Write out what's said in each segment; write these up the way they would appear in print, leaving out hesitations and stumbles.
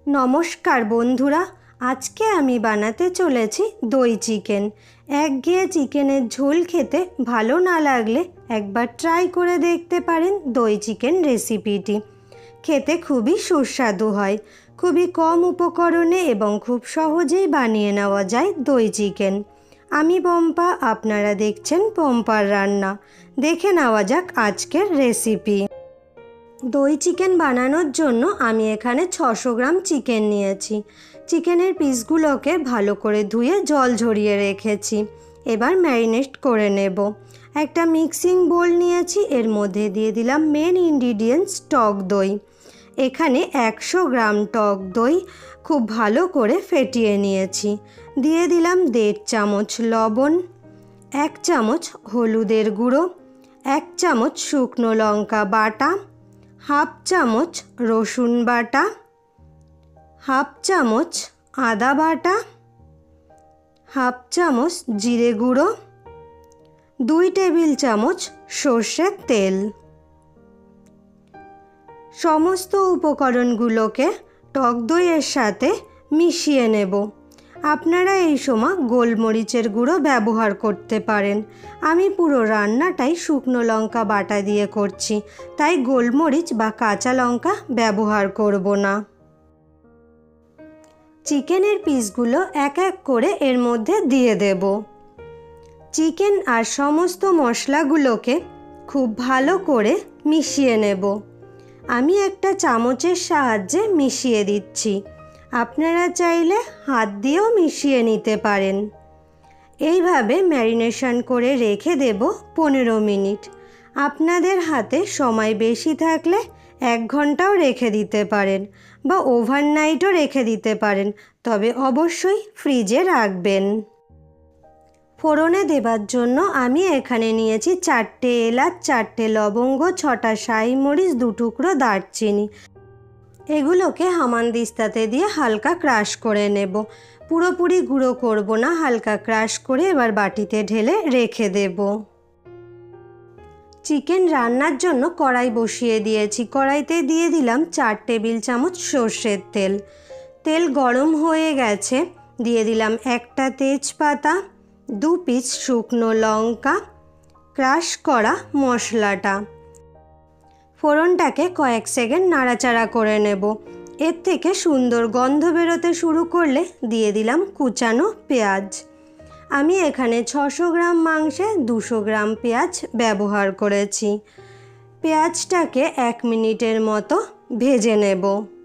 নমস্কার বন্ধুরা, আজকে আমি বানাতে চলেছি দই চিকেন। একঘেয়ে চিকেনের ঝোল খেতে ভালো না লাগলে একবার ট্রাই করে দেখতে পারেন দই চিকেন রেসিপিটি। খেতে খুবই সুস্বাদু হয়। খুবই কম উপকরণে এবং খুব সহজেই বানিয়ে নেওয়া যায় দই চিকেন। আমি পম্পা, আপনারা দেখছেন পম্পার রান্না। দেখে নেওয়া যাক আজকের রেসিপি। দই চিকেন বানানোর জন্য আমি এখানে 600 গ্রাম চিকেন নিয়েছি। চিকেনের পিসগুলোকে ভালো করে ধুয়ে জল ঝরিয়ে রেখেছি। এবার ম্যারিনেট করে নেব। একটা মিক্সিং বোল নিয়েছি, এর মধ্যে দিয়ে দিলাম মেন ইনগ্রিডিয়েন্টস টক দই। এখানে 100 গ্রাম টক দই খুব ভালো করে ফেটিয়ে নিয়েছি। দিয়ে দিলাম 1.5 চামচ লবণ, 1 চামচ হলুদের গুঁড়ো, 1 চামচ শুকনো লঙ্কা বাটা, হাফ চামচ রসুন বাটা, হাফ চামচ আদা বাটা, হাফ চামচ জিরে গুঁড়ো, 2 টেবিল চামচ সর্ষের তেল। সমস্ত উপকরণগুলোকে টক দইয়ের সাথে মিশিয়ে নেব। আপনারা এই সময় গোলমরিচের গুঁড়ো ব্যবহার করতে পারেন। আমি পুরো রান্নাটাই শুকনো লঙ্কা বাটা দিয়ে করছি, তাই গোলমরিচ বা কাঁচা লঙ্কা ব্যবহার করব না। চিকেনের পিসগুলো এক এক করে এর মধ্যে দিয়ে দেব। চিকেন আর সমস্ত মশলাগুলোকে খুব ভালো করে মিশিয়ে নেব। আমি একটা চামচের সাহায্যে মিশিয়ে দিচ্ছি। আপনারা চাইলে হাত দিয়েও মিশিয়ে নিতে পারেন। এইভাবে ম্যারিনেশন করে রেখে দেব 15 মিনিট। আপনাদের হাতে সময় বেশি থাকলে 1 ঘন্টাও রেখে দিতে পারেন বা ওভারনাইটও রেখে দিতে পারেন, তবে অবশ্যই ফ্রিজে রাখবেন। ফোড়নে দেবার জন্য আমি এখানে নিয়েছি 4টে এলাচ, 4টে লবঙ্গ, 6টা শাহি মরিচ, 2 টুকরো দারচিনি। এগুলোকে হামানদিস্তাতে দিয়ে হালকা ক্রাশ করে নেব। পুরোপুরি গুঁড়ো করব না, হালকা ক্রাশ করে এবার বাটিতে ঢেলে রেখে দেব। চিকেন রান্নার জন্য কড়াই বসিয়ে দিয়েছি। কড়াইতে দিয়ে দিলাম 4 টেবিল চামচ সর্ষের তেল। তেল গরম হয়ে গেছে। দিয়ে দিলাম একটা তেজপাতা, 2 পিস শুকনো লঙ্কা, ক্রাশ করা মশলাটা। ফোড়নটাকে কয়েক সেকেন্ড নাড়াচাড়া করে নেব। এর থেকে সুন্দর গন্ধ বেরোতে শুরু করলে দিয়ে দিলাম কুচানো পেঁয়াজ। আমি এখানে 600 গ্রাম মাংসে 200 গ্রাম পেঁয়াজ ব্যবহার করেছি। পেঁয়াজটাকে 1 মিনিটের মতো ভেজে নেব।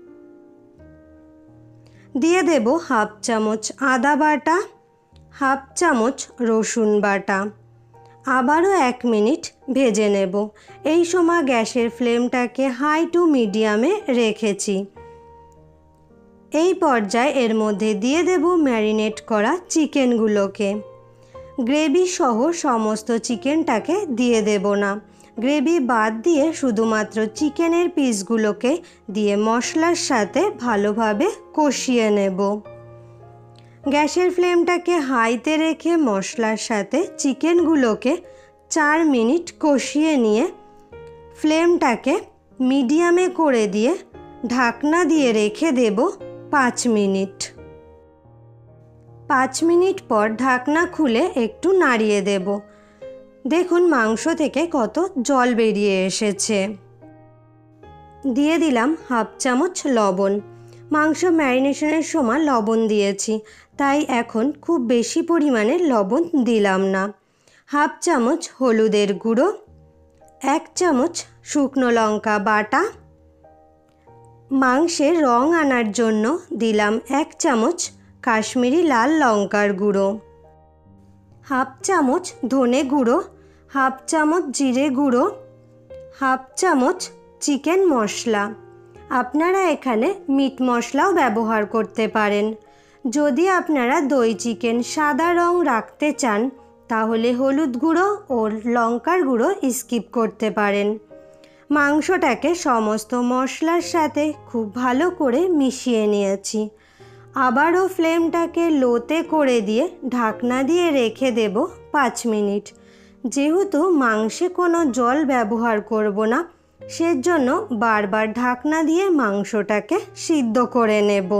দিয়ে দেব হাফ চামচ আদা বাটা, হাফ চামচ রসুন বাটা। আবারও 1 মিনিট ভেজে নেব। এই সময় গ্যাসের ফ্লেমটাকে হাই টু মিডিয়ামে রেখেছি। এই পর্যায়ে এর মধ্যে দিয়ে দেব ম্যারিনেট করা চিকেনগুলোকে। গ্রেভি সহ সমস্ত চিকেনটাকে দিয়ে দেব না। গ্রেভি বাদ দিয়ে শুধুমাত্র চিকেনের পিসগুলোকে দিয়ে মশলার সাথে ভালোভাবে কষিয়ে নেব। গ্যাসের ফ্লেমটাকে হাইতে রেখে মশলার সাথে চিকেনগুলোকে 4 মিনিট কষিয়ে নিয়ে ফ্লেমটাকে মিডিয়ামে করে দিয়ে ঢাকনা দিয়ে রেখে দেব 5 মিনিট। 5 মিনিট পর ঢাকনা খুলে একটু নাড়িয়ে দেব। দেখুন মাংস থেকে কত জল বেরিয়ে এসেছে। দিয়ে দিলাম হাফ চামচ লবণ। মাংস ম্যারিনেশনের সময় লবণ দিয়েছি, তাই এখন খুব বেশি পরিমাণে লবণ দিলাম না। হাফ চামচ হলুদের গুঁড়ো, 1 চামচ শুকনো লঙ্কা বাটা। মাংসের রং আনার জন্য দিলাম 1 চামচ কাশ্মীরি লাল লঙ্কার গুঁড়ো, হাফ চামচ ধনে গুঁড়ো, হাফ চামচ জিরে গুঁড়ো, হাফ চামচ চিকেন মশলা। আপনারা এখানে মিট মশলাও ব্যবহার করতে পারেন। যদি আপনারা দই চিকেন সাদা রং রাখতে চান তাহলে হলুদ গুঁড়ো ও লঙ্কার গুঁড়ো স্কিপ করতে পারেন। মাংসটাকে সমস্ত মশলার সাথে খুব ভালো করে মিশিয়ে নিয়েছি। আবারও ফ্লেমটাকে লোতে করে দিয়ে ঢাকনা দিয়ে রেখে দেব 5 মিনিট। যেহেতু মাংসে কোনো জল ব্যবহার করব না, সেজন্য বারবার ঢাকনা দিয়ে মাংসটাকে সিদ্ধ করে নেব।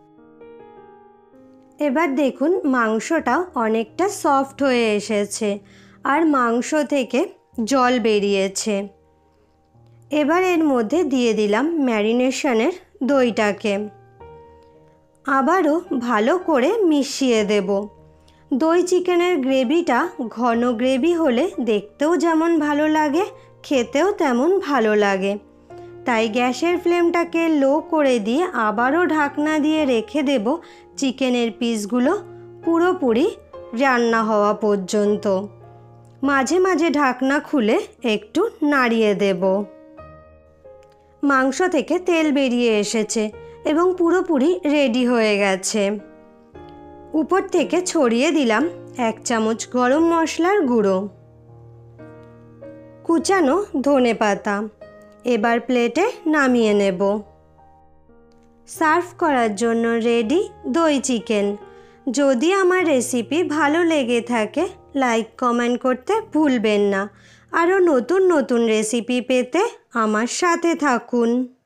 এবার দেখুন মাংসটাও অনেকটা সফট হয়ে এসেছে আর মাংস থেকে জল বেরিয়েছে। এবার এর মধ্যে দিয়ে দিলাম ম্যারিনেশনের দইটাকে। আবারও ভালো করে মিশিয়ে দেব। দই চিকেনের গ্রেভিটা ঘন গ্রেভি হলে দেখতেও যেমন ভালো লাগে, খেতেও তেমন ভালো লাগে। তাই গ্যাসের ফ্লেমটাকে লো করে দিয়ে আবারও ঢাকনা দিয়ে রেখে দেব চিকেনের পিসগুলো পুরোপুরি রান্না হওয়া পর্যন্ত। মাঝে মাঝে ঢাকনা খুলে একটু নাড়িয়ে দেব। মাংস থেকে তেল বেরিয়ে এসেছে এবং পুরোপুরি রেডি হয়ে গেছে। উপর থেকে ছড়িয়ে দিলাম 1 চামচ গরম মশলার গুঁড়ো, কুচানো ধনেপাতা। এবার প্লেটে নামিয়ে নেব। সার্ভ করার জন্য রেডি দই চিকেন। যদি আমার রেসিপি ভালো লেগে থাকে লাইক কমেন্ট করতে ভুলবেন না। আরও নতুন নতুন রেসিপি পেতে আমার সাথে থাকুন।